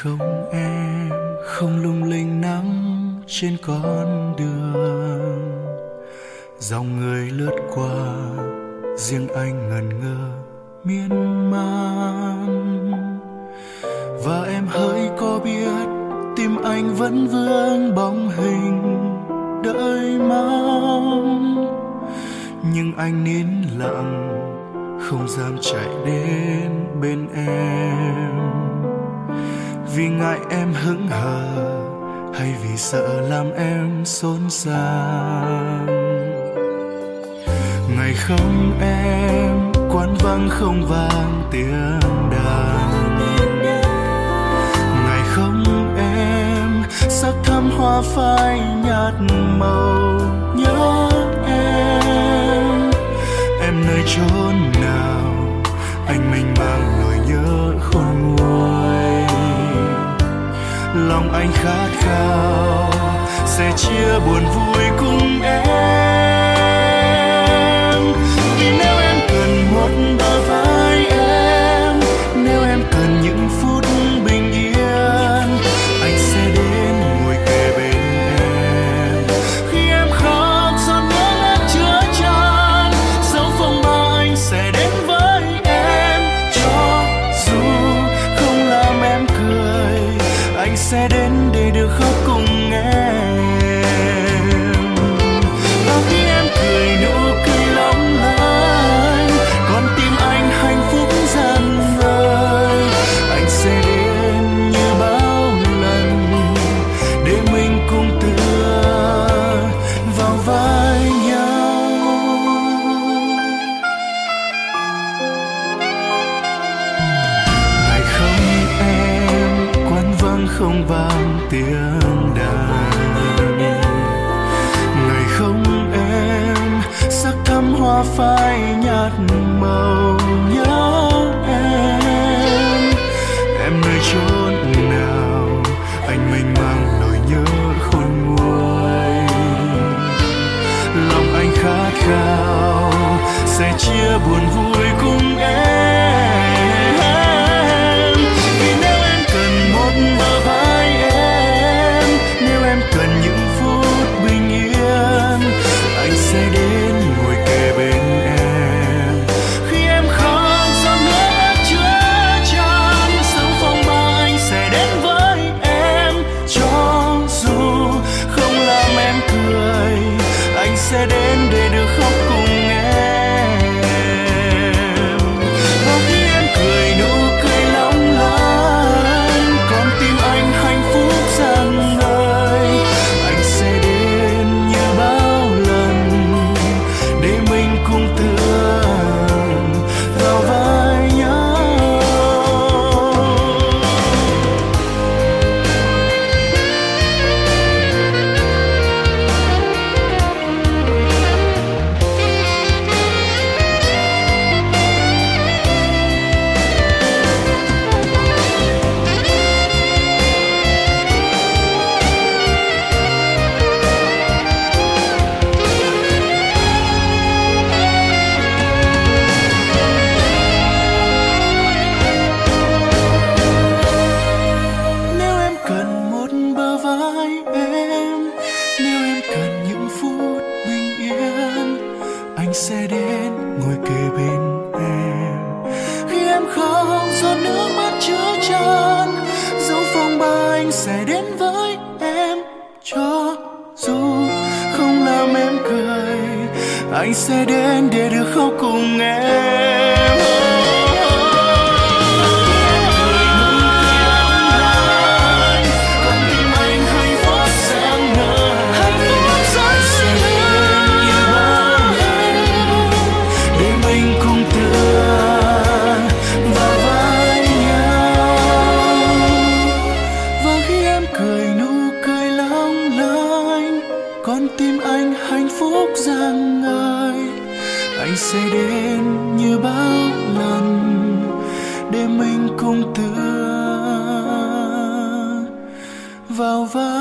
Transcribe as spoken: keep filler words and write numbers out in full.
không em, không lung linh nắng trên con đường, dòng người lướt qua, riêng anh ngẩn ngơ miên man. Và em hỡi có biết tim anh vẫn vương bóng hình đợi mong, nhưng anh nín lặng không dám chạy đến bên em, vì ngại em hững hờ hay vì sợ làm em xốn xang. Ngày không em, quán vắng không vang tiếng đàn. Ngày không em, sắc thắm hoa phai nhạt màu nhớ em. Em nơi chốn nào, anh mênh mang nỗi nhớ khôn nguôi. Lòng anh khát khao sẽ chia buồn vui cùng em. Vì nếu em cần một bờ vai em, nếu em cần những phút bình yên, anh sẽ đến ngồi kề bên em. Khi em khóc giọt nước mắt chứa chan, dấu phong ba anh sẽ đến với em. Cho dù không làm em cười, anh sẽ đến để được khóc cùng em. Và khi em cười nụ cười long lanh, con tim anh hạnh phúc dần vơi. Anh sẽ đến như bao lần để mình cùng tựa vào vai nhau. Ngày không em, quán vắng không vang tiếng đàn. Ngày không em, sắc thắm hoa phai nhạt màu nhớ em. Em nơi chốn nào, anh mênh mang nỗi nhớ khôn nguôi. Lòng anh khát khao sẽ chia buồn vui cùng em. Vì nếu em cần một bờ vai em, nếu em cần những phút bình yên, anh sẽ đến ngồi kề bên em. Khi em khóc giọt nước mắt chứa chan, dấu phong ba anh sẽ đến với em. Cho dù không làm em cười, anh sẽ đến để được khóc cùng em. Và khi em cười nụ cười long lanh, con tim anh hạnh phúc dần vơi. Anh sẽ đến như bao lần để mình cùng tựa vào vai nhau. Nếu em cần một bờ vai em, nếu em cần những phút bình yên, anh sẽ đến ngồi kề bên em. Khi em khóc giọt nước mắt chứa chan, dấu phong ba anh sẽ đến với em. Cho dù không làm em cười, anh sẽ đến để được khóc cùng em. Con tim anh hạnh phúc rạng ngời. Anh sẽ đến như bao lần để mình cùng tựa vào vai nhau. Và khi em cười nụ cười long lanh, con tim anh hạnh phúc rạng ngời. Anh sẽ đến như bao lần để mình cùng tựa vào vai